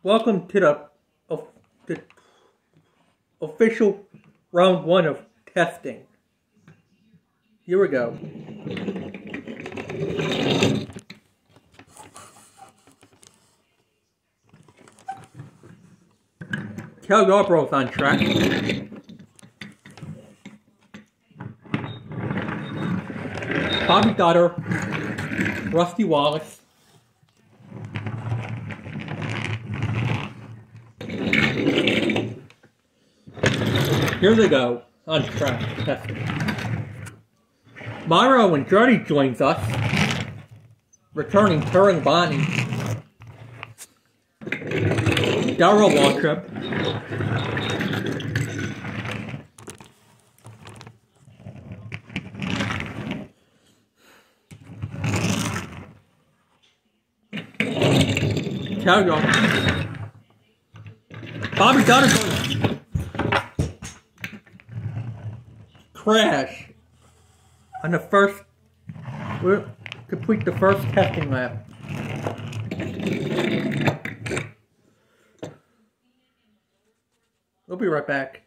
Welcome to the official round 1 of testing. Here we go. Cal Yarborough's on track. Bobby Dutter, Rusty Wallace. Here they go, on track testing. Myro and Jody joins us, returning Turing Bonnie. Daryl Waltrip. Bobby Dutter going crash on the first. We'll complete the first testing lap. We'll be right back.